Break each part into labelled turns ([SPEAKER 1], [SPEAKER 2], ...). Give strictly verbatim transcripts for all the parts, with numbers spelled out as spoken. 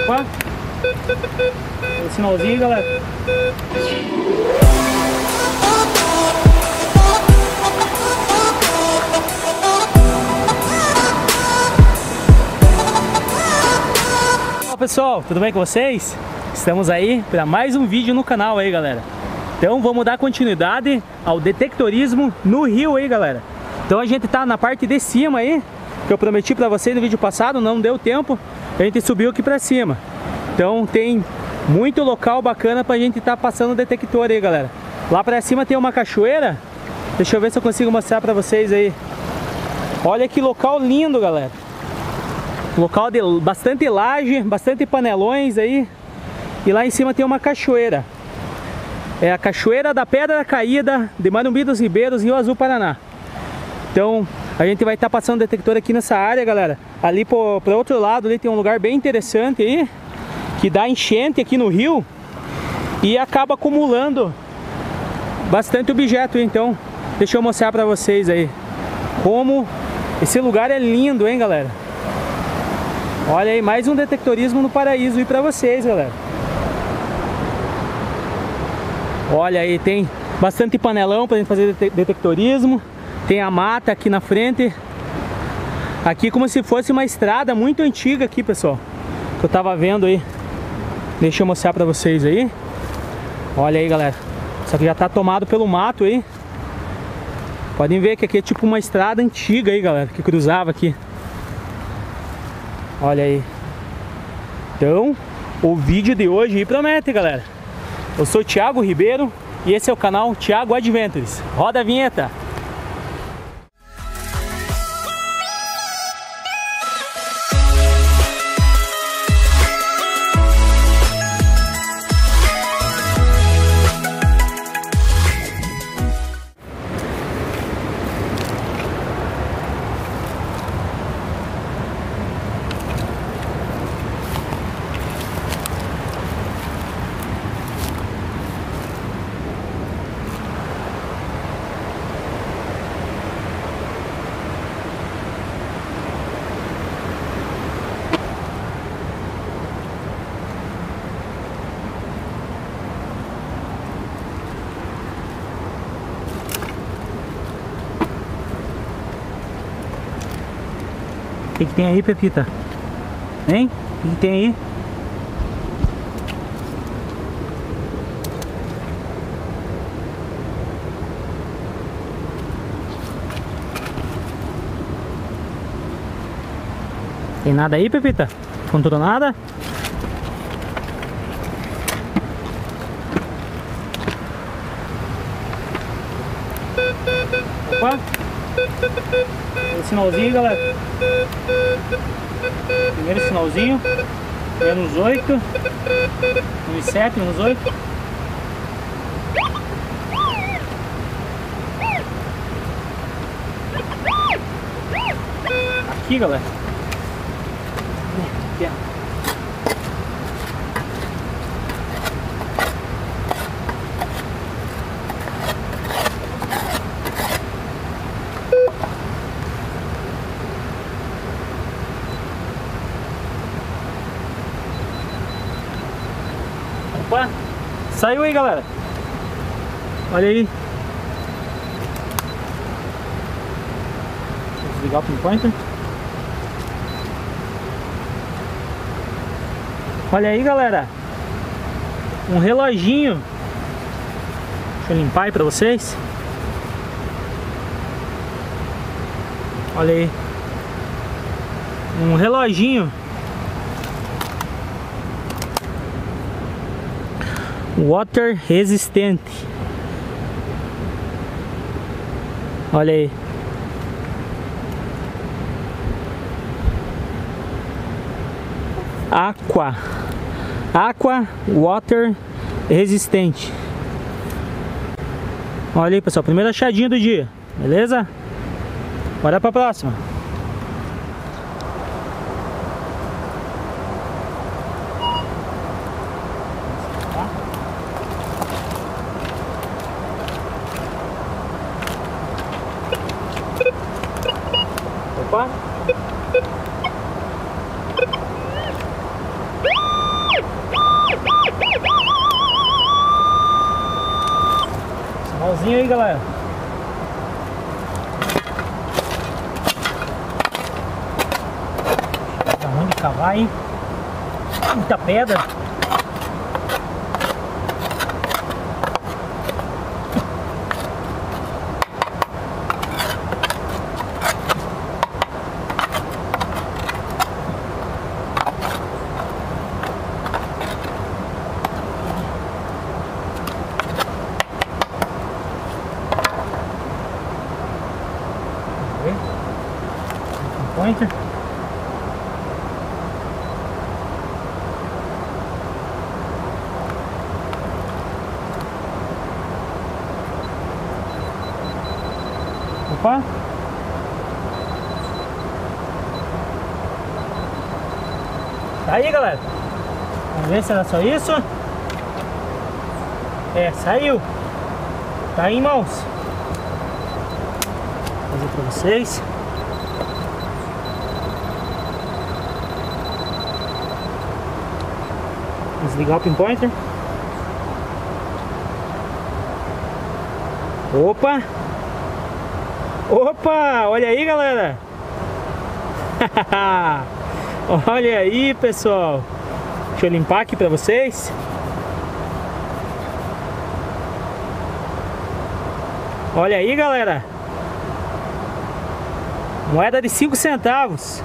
[SPEAKER 1] Opa! O sinalzinho, galera. Olá pessoal, tudo bem com vocês? Estamos aí para mais um vídeo no canal aí, galera. Então vamos dar continuidade ao detectorismo no rio aí, galera. Então a gente tá na parte de cima aí, que eu prometi para vocês no vídeo passado, não deu tempo. A gente subiu aqui para cima. Então tem muito local bacana pra gente estar tá passando o detector aí, galera. Lá pra cima tem uma cachoeira. Deixa eu ver se eu consigo mostrar pra vocês aí. Olha que local lindo, galera. Local de bastante laje, bastante panelões aí. E lá em cima tem uma cachoeira. É a Cachoeira da Pedra Caída de Marumbi dos Ribeiros, Rio Azul, Paraná. Então a gente vai estar tá passando o detector aqui nessa área, galera. Ali para o outro lado ali tem um lugar bem interessante aí, que dá enchente aqui no rio e acaba acumulando bastante objeto. Então deixa eu mostrar para vocês aí como esse lugar é lindo, hein, galera. Olha aí, mais um detectorismo no paraíso aí para vocês, galera. Olha aí, tem bastante panelão para gente fazer detectorismo. Tem a mata aqui na frente. Aqui como se fosse uma estrada muito antiga aqui, pessoal, que eu tava vendo aí. Deixa eu mostrar pra vocês aí. Olha aí, galera. Isso aqui já tá tomado pelo mato aí. Podem ver que aqui é tipo uma estrada antiga aí, galera, que cruzava aqui. Olha aí. Então, o vídeo de hoje aí promete, galera. Eu sou o Thiago Ribeiro e esse é o canal Thiago Adventures. Roda a vinheta! O que, que tem aí, Pepita? Hein? O que, que tem aí? Tem nada aí, Pepita? Contou nada? Opa! O sinalzinho, galera. Primeiro sinalzinho. Menos oito. Menos sete, menos oito. Aqui, galera. Aqui. Opa, saiu aí, galera. Olha aí. Vou desligar o pinpointer. Olha aí, galera. Um reloginho. Deixa eu limpar aí pra vocês. Olha aí. Um reloginho. Water resistente. Olha aí. Aqua. Aqua Water resistente. Olha aí, pessoal. Primeira achadinha do dia. Beleza? Bora pra próxima. Opa! sinalzinho aí, galera. Tá ruim de cavar, hein? Muita pedra. Pointer. Opa. Tá aí, galera. Vamos ver se era só isso. É, saiu. Tá aí, irmãos. Vou fazer pra vocês. Desligar o pinpointer. Opa! Opa! Olha aí, galera! Olha aí, pessoal! Deixa eu limpar aqui pra vocês. Olha aí, galera! Moeda de cinco centavos.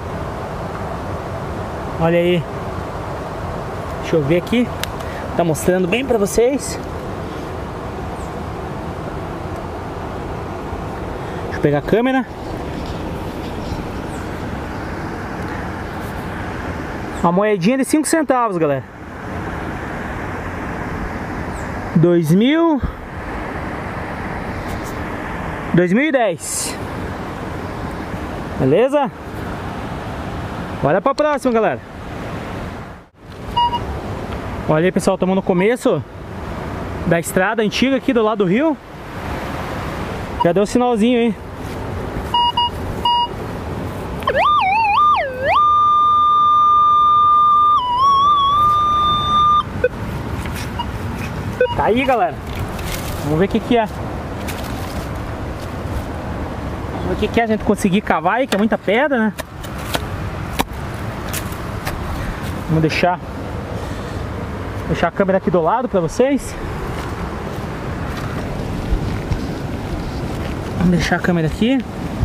[SPEAKER 1] Olha aí. Deixa eu ver aqui. Tá mostrando bem pra vocês. Deixa eu pegar a câmera. Uma moedinha de cinco centavos, galera. dois mil dois mil e dez. Beleza? Bora pra próxima, galera. Olha aí, pessoal, estamos no começo da estrada antiga aqui do lado do rio. Já deu um sinalzinho aí. Tá aí, galera. Vamos ver o que que é. Vamos ver o que que é a gente conseguir cavar aí, que é muita pedra, né? Vamos deixar Deixar a câmera aqui do lado para vocês. Vamos deixar a câmera aqui.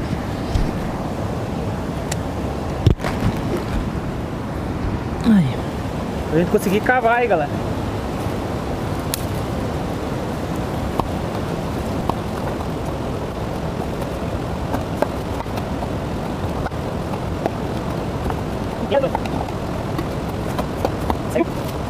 [SPEAKER 1] Aí. Pra gente conseguir cavar aí, galera. Saiu.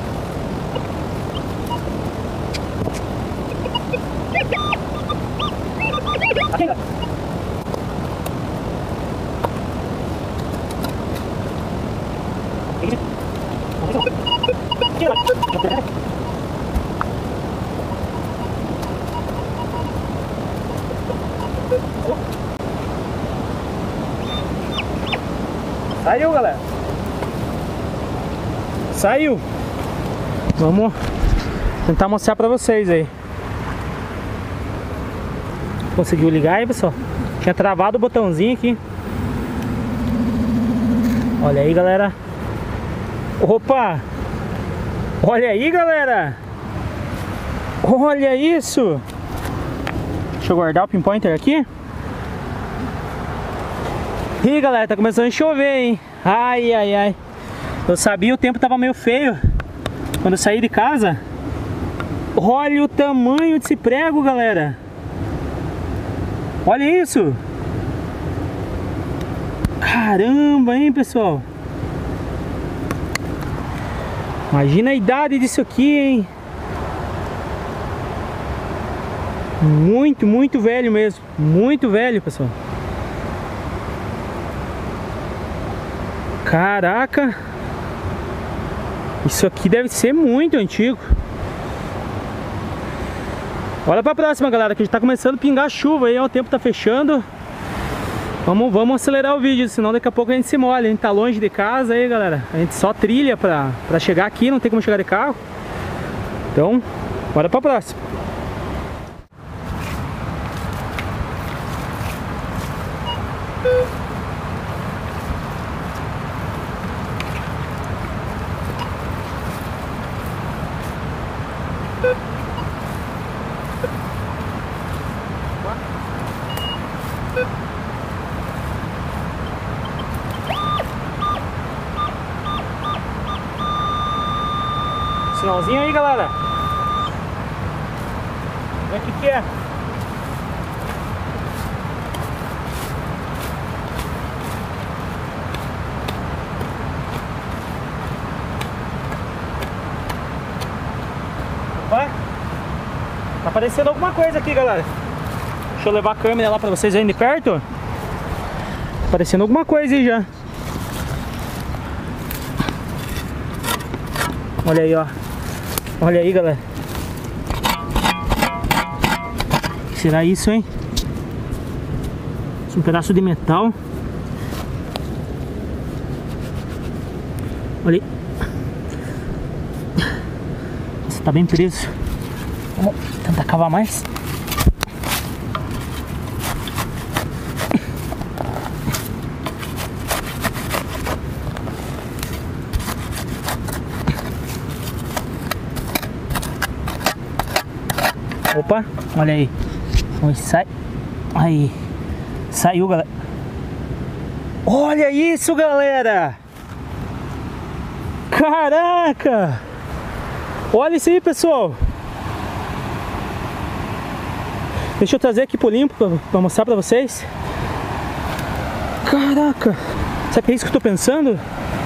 [SPEAKER 1] Saiu, galera. Saiu. Vamos tentar mostrar pra vocês aí. Conseguiu ligar aí, pessoal? Tinha travado o botãozinho aqui. Olha aí, galera. Opa! Olha aí, galera! Olha isso! Deixa eu guardar o pinpointer aqui. Ih, galera, tá começando a chover, hein? Ai, ai, ai. Eu sabia, o tempo tava meio feio quando eu saí de casa. Olha o tamanho desse prego, galera. Olha isso. Caramba, hein, pessoal. Imagina a idade disso aqui, hein? Muito, muito velho mesmo. Muito velho, pessoal. Caraca. Isso aqui deve ser muito antigo. Olha pra próxima, galera, que a gente tá começando a pingar chuva aí, ó, o tempo tá fechando. Vamos, vamos acelerar o vídeo, senão daqui a pouco a gente se molha. A gente tá longe de casa aí, galera. A gente só trilha pra, pra chegar aqui, não tem como chegar de carro. Então, bora pra próxima. Sinalzinho aí, galera. Vê o que que é. Opa. Tá aparecendo alguma coisa aqui, galera. Deixa eu levar a câmera lá pra vocês verem de perto. Tá aparecendo alguma coisa aí já. Olha aí, ó. Olha aí, galera. O que será isso, hein? Um pedaço de metal. Olha aí. Nossa, tá bem preso. Vamos tentar cavar mais. Opa, olha aí. Vamos sai. Aí. Saiu, galera. Olha isso, galera. Caraca. Olha isso aí, pessoal. Deixa eu trazer aqui pro limpo pra, pra mostrar pra vocês. Caraca. Será que é isso que eu tô pensando?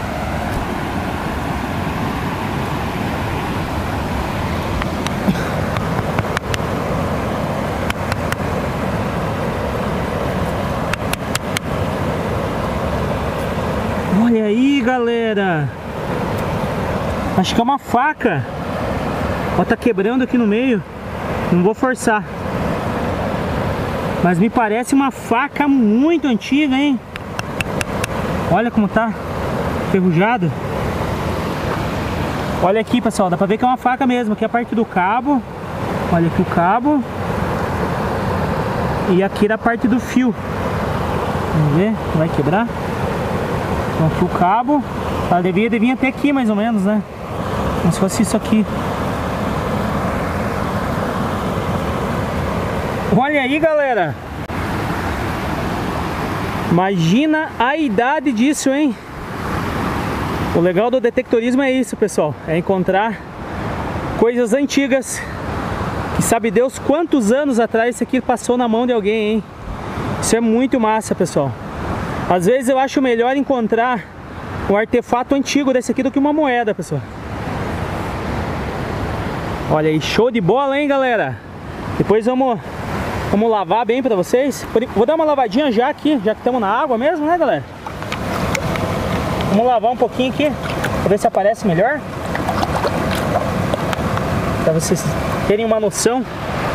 [SPEAKER 1] Olha aí, galera. Acho que é uma faca. Ó, tá quebrando aqui no meio. Não vou forçar. Mas me parece uma faca muito antiga, hein? Olha como tá enferrujado. Olha aqui, pessoal. Dá pra ver que é uma faca mesmo. Aqui é a parte do cabo. Olha aqui o cabo. E aqui da parte do fio. Vamos ver. Vai quebrar. Então aqui o cabo. Ela devia, devia até aqui mais ou menos, né? Como se fosse isso aqui. Olha aí, galera. Imagina a idade disso, hein? O legal do detectorismo é isso, pessoal. É encontrar coisas antigas. Que sabe Deus quantos anos atrás isso aqui passou na mão de alguém, hein? Isso é muito massa, pessoal. Às vezes eu acho melhor encontrar um artefato antigo desse aqui do que uma moeda, pessoal. Olha aí, show de bola, hein, galera? Depois vamos, vamos lavar bem pra vocês. Vou dar uma lavadinha já aqui, já que estamos na água mesmo, né, galera? Vamos lavar um pouquinho aqui, pra ver se aparece melhor. Pra vocês terem uma noção.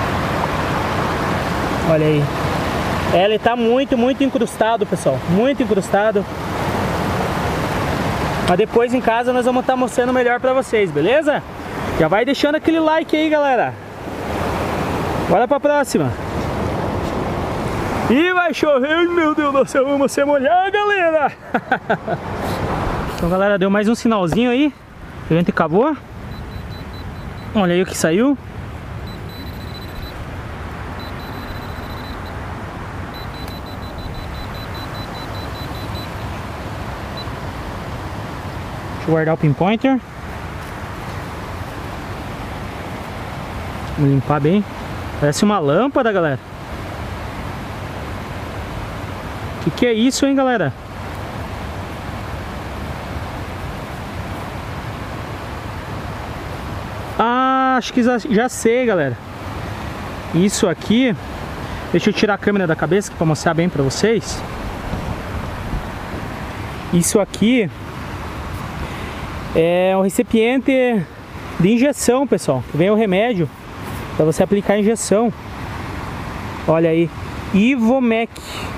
[SPEAKER 1] Olha aí. Ele tá muito, muito incrustado, pessoal. Muito incrustado. Mas depois em casa nós vamos estar mostrando melhor pra vocês, beleza? Já vai deixando aquele like aí, galera. Bora pra próxima. Ih, vai chover. Meu Deus do céu, vamos se molhar, galera. Então, galera, deu mais um sinalzinho aí. A gente acabou. Olha aí o que saiu. Deixa eu guardar o pinpointer. Vamos limpar bem. Parece uma lâmpada, galera. O que, que é isso, hein, galera? Ah, acho que já, já sei, galera. Isso aqui... Deixa eu tirar a câmera da cabeça para mostrar bem para vocês. Isso aqui é um recipiente de injeção, pessoal. Vem o remédio para você aplicar a injeção. Olha aí, Ivomec.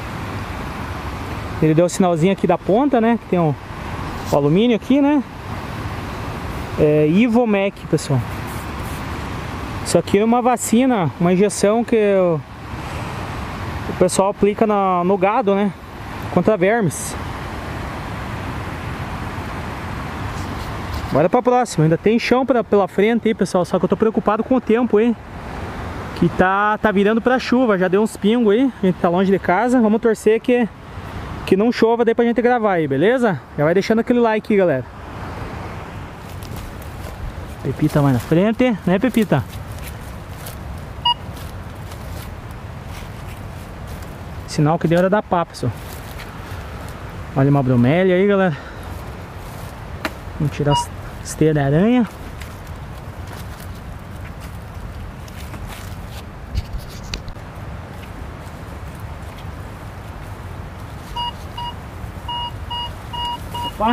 [SPEAKER 1] Ele deu o sinalzinho aqui da ponta, né? Que tem um, um alumínio aqui, né? É Ivomec, pessoal. Isso aqui é uma vacina, uma injeção que o, o pessoal aplica na, no gado, né? Contra vermes. Bora pra próxima. Ainda tem chão pra, pela frente aí, pessoal. Só que eu tô preocupado com o tempo, hein? Que tá, tá virando pra chuva. Já deu uns pingos aí. A gente tá longe de casa. Vamos torcer que, que não chova daí pra gente gravar aí, beleza? Já vai deixando aquele like aí, galera. Pepita vai na frente, né, Pepita? Sinal que deu hora da pá, pessoal. Olha uma bromélia aí, galera. Vamos tirar as esteias da aranha. Opa!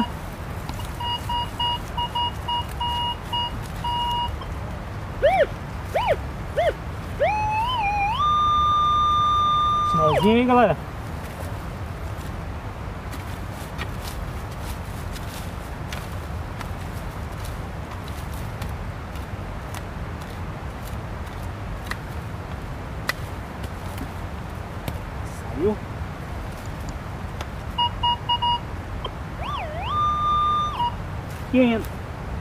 [SPEAKER 1] Sinalzinho aí, galera. Saiu. Aqui ainda.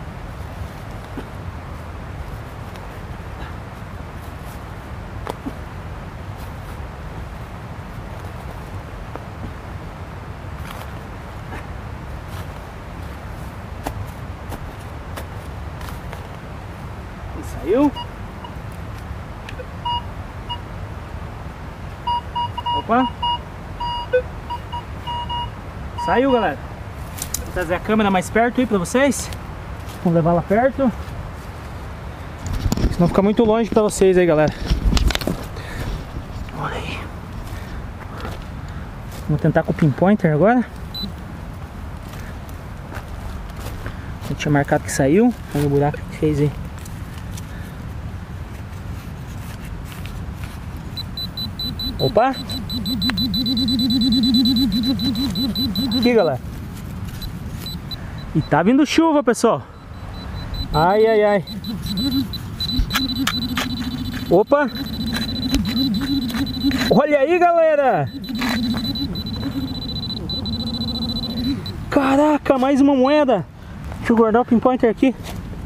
[SPEAKER 1] Saiu. Opa. Saiu, galera. Vou trazer a câmera mais perto aí pra vocês. Vamos levar lá perto. Senão fica muito longe pra vocês aí, galera. Olha aí. Vamos tentar com o pinpointer agora. Eu tinha marcado que saiu. Olha o buraco que fez aí. Opa! Aqui, galera. E tá vindo chuva, pessoal. Ai, ai, ai. Opa! Olha aí, galera! Caraca, mais uma moeda. Deixa eu guardar o pinpointer aqui.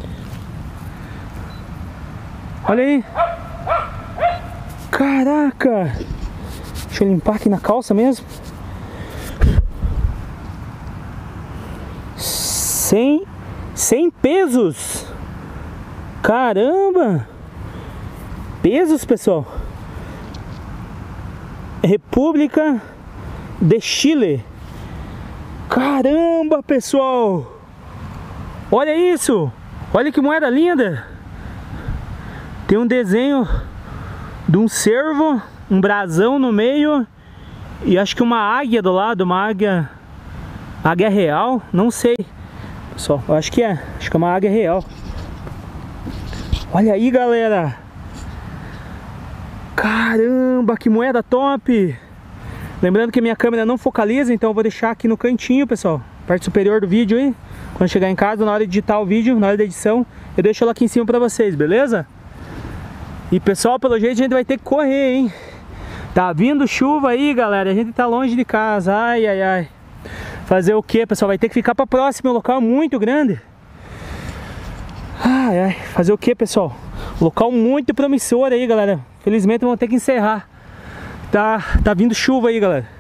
[SPEAKER 1] Olha aí. Caraca! Deixa eu limpar aqui na calça mesmo. Cem, cem pesos. Caramba! Pesos, pessoal. República de Chile. Caramba, pessoal! Olha isso! Olha que moeda linda! Tem um desenho de um cervo, um brasão no meio e acho que uma águia do lado, uma águia, águia real, não sei, pessoal, eu acho que é, acho que é uma águia real. Olha aí, galera, caramba, que moeda top! Lembrando que minha câmera não focaliza, então eu vou deixar aqui no cantinho, pessoal, parte superior do vídeo aí, quando chegar em casa, na hora de editar o vídeo, na hora da edição, eu deixo ela aqui em cima pra vocês, beleza? E pessoal, pelo jeito a gente vai ter que correr, hein? Tá vindo chuva aí, galera. A gente tá longe de casa. Ai, ai, ai. Fazer o que, pessoal? Vai ter que ficar pra próximo. O local é muito grande. Ai, ai. Fazer o que, pessoal? Local muito promissor aí, galera. Felizmente vamos ter que encerrar. Tá, tá vindo chuva aí, galera.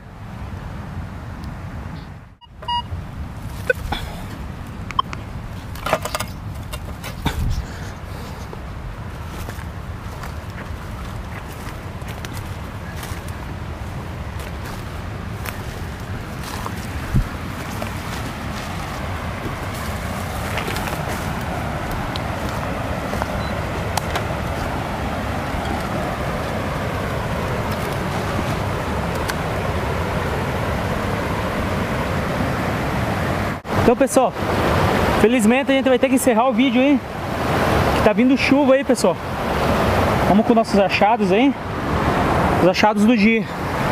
[SPEAKER 1] Então, pessoal, felizmente a gente vai ter que encerrar o vídeo aí, que tá vindo chuva aí, pessoal. Vamos com nossos achados aí, os achados do dia.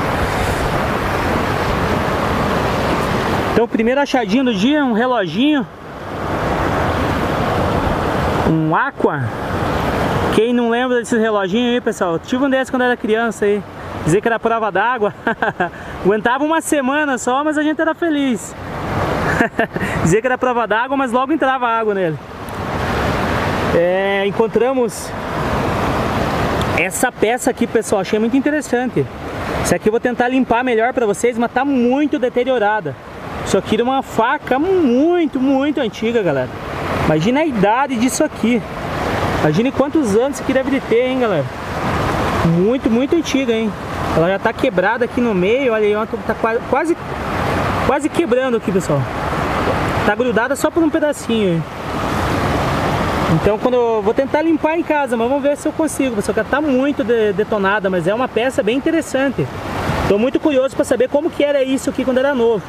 [SPEAKER 1] Então, o primeiro achadinho do dia é um reloginho, um Aqua. Quem não lembra desses reloginhos aí, pessoal? Eu tive um desses quando era criança aí, dizer que era prova d'água. Aguentava uma semana só, mas a gente era feliz. Dizer que era prova d'água, mas logo entrava água nele. É, encontramos essa peça aqui, pessoal, achei muito interessante. Isso aqui eu vou tentar limpar melhor pra vocês, mas tá muito deteriorada. Isso aqui é uma faca muito, muito antiga, galera. Imagina a idade disso aqui. Imagine quantos anos isso aqui deve de ter, hein, galera. Muito, muito antiga, hein. Ela já tá quebrada aqui no meio. Olha aí, ó, tá quase, quase quebrando aqui, pessoal. Tá grudada só por um pedacinho, hein. Então quando eu vou tentar limpar em casa, mas vamos ver se eu consigo, pessoal, que ela tá muito de, detonada, mas é uma peça bem interessante. Tô muito curioso para saber como que era isso aqui quando era novo.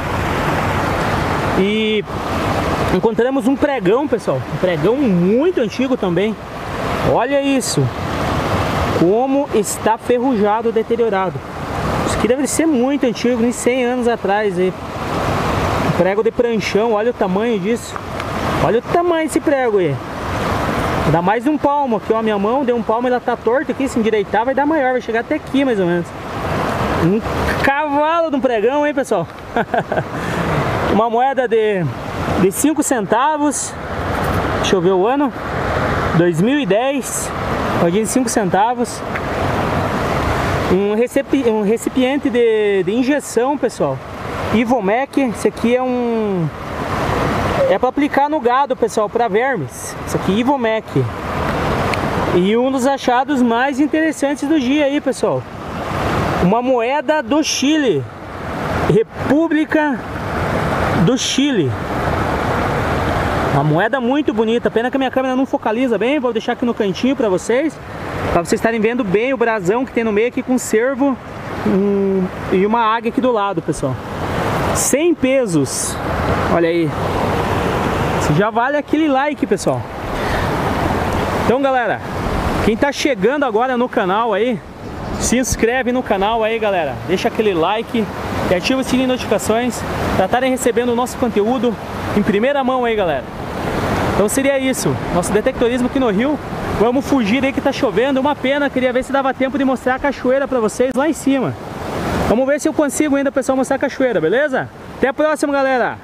[SPEAKER 1] E encontramos um pregão, pessoal, um pregão muito antigo também. Olha isso, como está ferrujado, deteriorado. Isso aqui deve ser muito antigo, uns cem anos atrás aí. Um prego de pranchão, olha o tamanho disso. Olha o tamanho desse prego aí. Dá mais de um palmo aqui, ó, a minha mão deu um palmo, ela tá torta aqui, se endireitar vai dar maior, vai chegar até aqui mais ou menos. Um cavalo de um pregão, hein, pessoal. Uma moeda de, de cinco centavos. Deixa eu ver o ano. dois mil e dez. Moedinha de cinco centavos. Um, recipi um recipiente de, de injeção, pessoal. Ivomec. Esse aqui é um... É para aplicar no gado, pessoal, para vermes. Isso aqui, Ivomec. E um dos achados mais interessantes do dia aí, pessoal. Uma moeda do Chile. República do Chile. Uma moeda muito bonita. Pena que a minha câmera não focaliza bem. Vou deixar aqui no cantinho para vocês. Para vocês estarem vendo bem o brasão que tem no meio aqui com cervo um, e uma águia aqui do lado, pessoal. cem pesos. Olha aí. Já vale aquele like, pessoal. Então, galera, quem tá chegando agora no canal aí, se inscreve no canal aí, galera. Deixa aquele like e ativa o sininho de notificações para estarem recebendo o nosso conteúdo em primeira mão aí, galera. Então seria isso, nosso detectorismo aqui no Rio. Vamos fugir aí que tá chovendo, uma pena. Queria ver se dava tempo de mostrar a cachoeira para vocês lá em cima. Vamos ver se eu consigo ainda, pessoal, mostrar a cachoeira, beleza? Até a próxima, galera!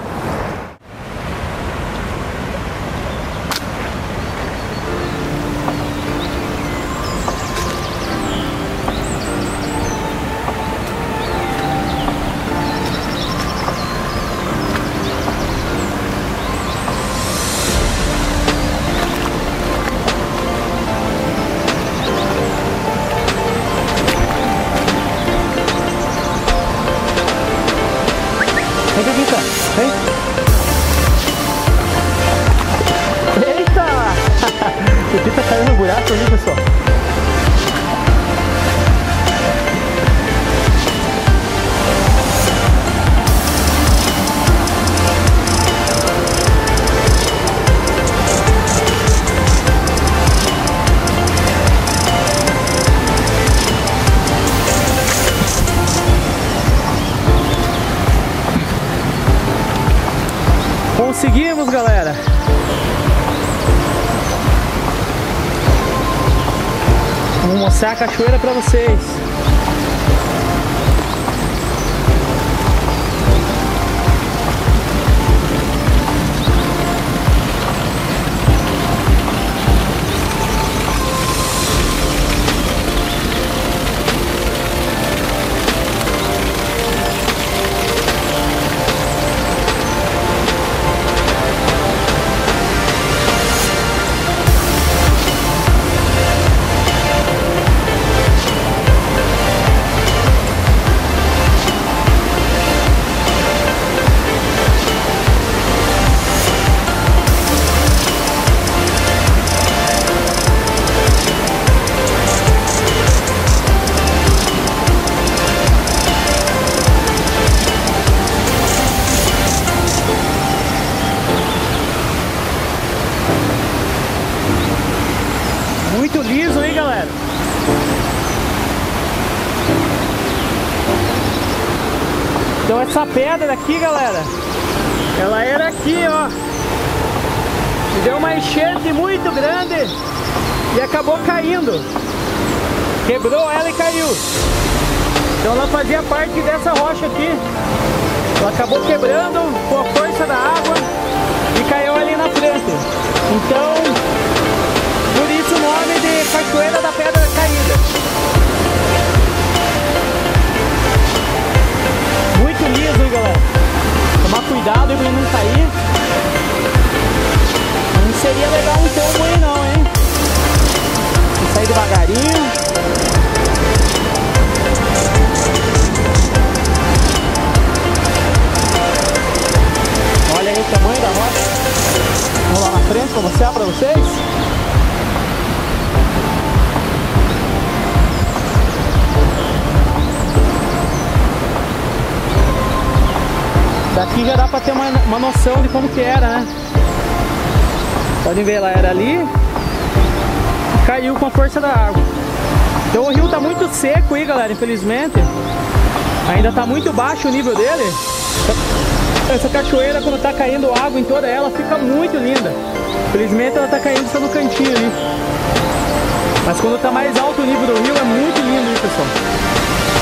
[SPEAKER 1] Vem, vem, vem, vem. Eita! O Pepita tá caindo no buraco ali, pessoal. Conseguimos, galera! Vou mostrar a cachoeira para vocês. Muito liso, hein, galera? Então essa pedra aqui, galera, ela era aqui, ó. E deu uma enchente muito grande e acabou caindo. Quebrou ela e caiu. Então ela fazia parte dessa rocha aqui. Ela acabou quebrando com a força da água e caiu ali na frente. Então, por isso o nome de Cachoeira da Pedra Caída. Muito liso, hein, galera? Tomar cuidado para não cair. seria legal um tombo aí não, hein? Vou sair devagarinho. Olha aí o tamanho da rocha. Vou lá na frente para mostrar para vocês. Daqui já dá para ter uma, uma noção de como que era, né? Podem ver, ela era ali e caiu com a força da água. Então o rio tá muito seco aí, galera, infelizmente. Ainda tá muito baixo o nível dele. Essa cachoeira, quando tá caindo água em toda ela, fica muito linda. Infelizmente ela tá caindo só no cantinho ali. Mas quando tá mais alto o nível do rio, é muito lindo, hein, pessoal.